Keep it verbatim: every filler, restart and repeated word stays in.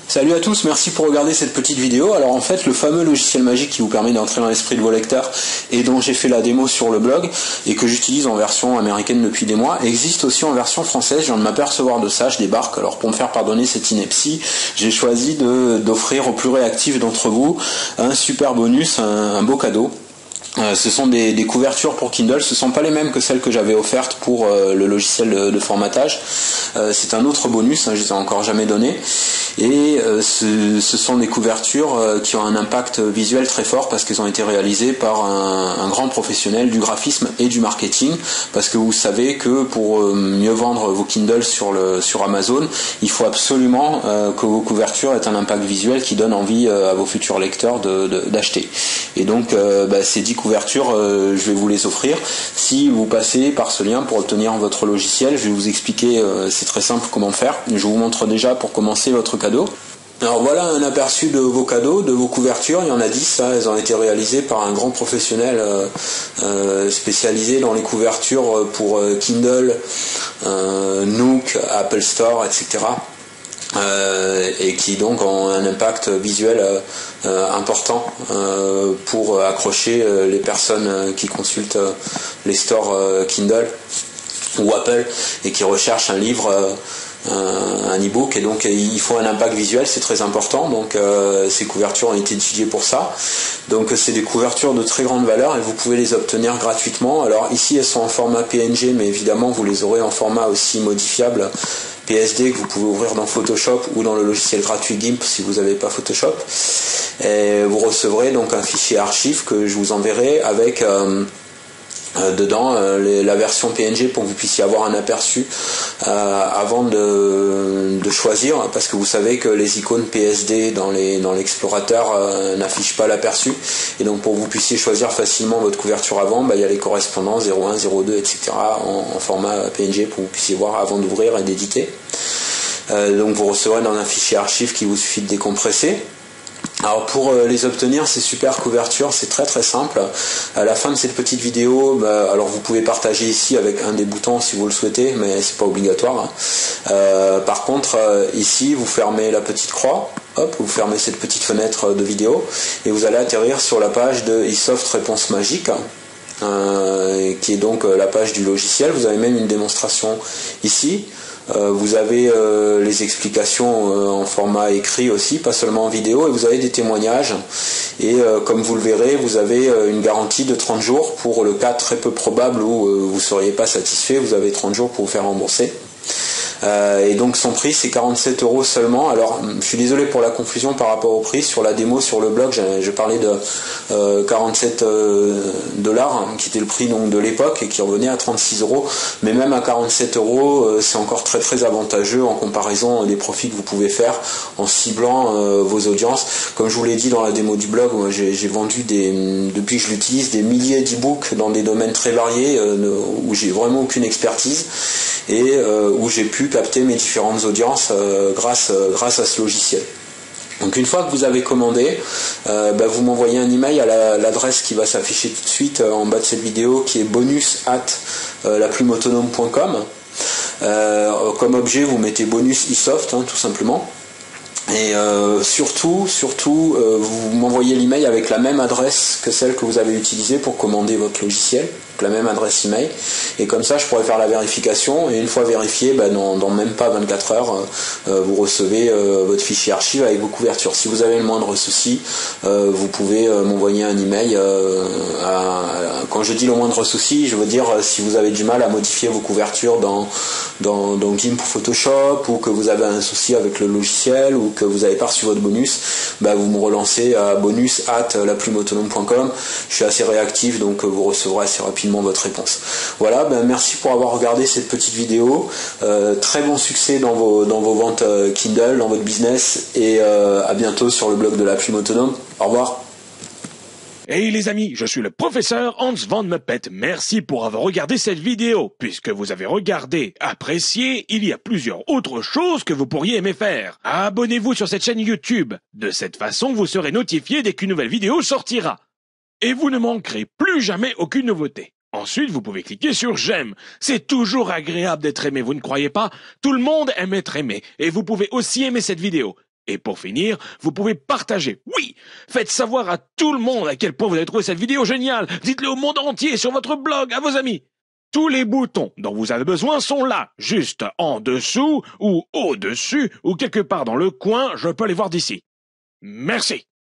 Salut à tous, merci pour regarder cette petite vidéo. Alors en fait, le fameux logiciel magique qui vous permet d'entrer dans l'esprit de vos lecteurs et dont j'ai fait la démo sur le blog et que j'utilise en version américaine depuis des mois, existe aussi en version française. Je viens de m'apercevoir de ça, je débarque. Alors pour me faire pardonner cette ineptie, j'ai choisi de, d'offrir aux plus réactifs d'entre vous un super bonus, un, un beau cadeau. Euh, ce sont des, des couvertures pour Kindle, ce ne sont pas les mêmes que celles que j'avais offertes pour euh, le logiciel de, de formatage. Euh, c'est un autre bonus, hein, je ne les ai encore jamais donné. Et euh, ce, ce sont des couvertures euh, qui ont un impact visuel très fort parce qu'elles ont été réalisées par un, un grand professionnel du graphisme et du marketing. Parce que vous savez que pour euh, mieux vendre vos Kindle sur, le, sur Amazon, il faut absolument euh, que vos couvertures aient un impact visuel qui donne envie euh, à vos futurs lecteurs de, de, d'acheter. Et donc euh, bah, ces dix couvertures, euh, je vais vous les offrir. Si vous passez par ce lien pour obtenir votre logiciel, je vais vous expliquer, euh, c'est très simple comment faire. Je vous montre déjà pour commencer votre cadeau. Alors voilà un aperçu de vos cadeaux, de vos couvertures. Il y en a dix, hein, elles ont été réalisées par un grand professionnel euh, euh, spécialisé dans les couvertures pour euh, Kindle, euh, Nook, Apple Store, et cetera. Euh, et qui donc ont un impact visuel euh, euh, important euh, pour accrocher euh, les personnes euh, qui consultent euh, les stores euh, Kindle ou Apple et qui recherchent un livre, euh, un, un e-book, et donc il faut un impact visuel, c'est très important. Donc euh, ces couvertures ont été étudiées pour ça. Donc c'est des couvertures de très grande valeur et vous pouvez les obtenir gratuitement. Alors ici elles sont en format P N G, mais évidemment vous les aurez en format aussi modifiable P S D que vous pouvez ouvrir dans Photoshop ou dans le logiciel gratuit GIMP si vous n'avez pas Photoshop. Et vous recevrez donc un fichier archive que je vous enverrai avec euh, euh, dedans euh, les, la version P N G pour que vous puissiez avoir un aperçu euh, avant de, de choisir, parce que vous savez que les icônes P S D dans, les, dans l'explorateur euh, n'affichent pas l'aperçu, et donc pour que vous puissiez choisir facilement votre couverture avant, bah, il y a les correspondants zéro un, zéro deux, et cetera en, en format P N G pour que vous puissiez voir avant d'ouvrir et d'éditer. Euh, donc vous recevrez dans un fichier archive qu'il vous suffit de décompresser. Alors pour euh, les obtenir, ces super couvertures, c'est très très simple. À la fin de cette petite vidéo, bah, alors vous pouvez partager ici avec un des boutons si vous le souhaitez, mais c'est pas obligatoire. Hein. Euh, par contre, euh, ici, vous fermez la petite croix, hop, vous fermez cette petite fenêtre de vidéo, et vous allez atterrir sur la page de eSoft Réponse Magique, euh, qui est donc la page du logiciel. Vous avez même une démonstration ici. Euh, vous avez euh, les explications euh, en format écrit aussi, pas seulement en vidéo, et vous avez des témoignages. Et euh, comme vous le verrez, vous avez euh, une garantie de trente jours pour le cas très peu probable où euh, vous ne seriez pas satisfait. Vous avez trente jours pour vous faire rembourser. Euh, et donc son prix c'est quarante-sept euros seulement. Alors je suis désolé pour la confusion par rapport au prix. Sur la démo sur le blog, je, je parlais de euh, quarante-sept dollars, hein, qui était le prix donc de l'époque et qui revenait à trente-six euros. Mais même à quarante-sept euros, euh, c'est encore très très avantageux en comparaison des profits que vous pouvez faire en ciblant euh, vos audiences. Comme je vous l'ai dit dans la démo du blog, moi, j'ai, j'ai vendu des, depuis que je l'utilise des milliers d'e-books dans des domaines très variés euh, où j'ai vraiment aucune expertise et euh, où j'ai pu capter mes différentes audiences euh, grâce, euh, grâce à ce logiciel. Donc une fois que vous avez commandé, euh, bah, vous m'envoyez un email à la, l'adresse qui va s'afficher tout de suite euh, en bas de cette vidéo, qui est bonus at la plume autonome point com. Euh, comme objet, vous mettez bonus eSoft, hein, tout simplement. Et euh, surtout, surtout, euh, vous m'envoyez l'email avec la même adresse que celle que vous avez utilisée pour commander votre logiciel, la même adresse email, et comme ça je pourrais faire la vérification, et une fois vérifié, bah, dans, dans même pas vingt-quatre heures, euh, vous recevez euh, votre fichier archive avec vos couvertures. Si vous avez le moindre souci, euh, vous pouvez euh, m'envoyer un email. Euh, à, à, quand je dis le moindre souci, je veux dire euh, si vous avez du mal à modifier vos couvertures dans, dans, dans GIMP ou Photoshop, ou que vous avez un souci avec le logiciel, ou que vous n'avez pas reçu votre bonus, bah, vous me relancez à bonus at la plume autonome point com. Je suis assez réactif, donc vous recevrez assez rapidement votre réponse. Voilà, ben merci pour avoir regardé cette petite vidéo. Euh, très bon succès dans vos, dans vos ventes euh, Kindle, dans votre business, et euh, à bientôt sur le blog de la plume autonome. Au revoir. Hey les amis, je suis le professeur Hans van Muppet. Merci pour avoir regardé cette vidéo. Puisque vous avez regardé, apprécié, il y a plusieurs autres choses que vous pourriez aimer faire. Abonnez-vous sur cette chaîne YouTube. De cette façon, vous serez notifié dès qu'une nouvelle vidéo sortira. Et vous ne manquerez plus jamais aucune nouveauté. Ensuite, vous pouvez cliquer sur j'aime. C'est toujours agréable d'être aimé, vous ne croyez pas? Tout le monde aime être aimé. Et vous pouvez aussi aimer cette vidéo. Et pour finir, vous pouvez partager. Oui, faites savoir à tout le monde à quel point vous avez trouvé cette vidéo géniale. Dites-le au monde entier, sur votre blog, à vos amis. Tous les boutons dont vous avez besoin sont là, juste en dessous ou au-dessus ou quelque part dans le coin, je peux les voir d'ici. Merci.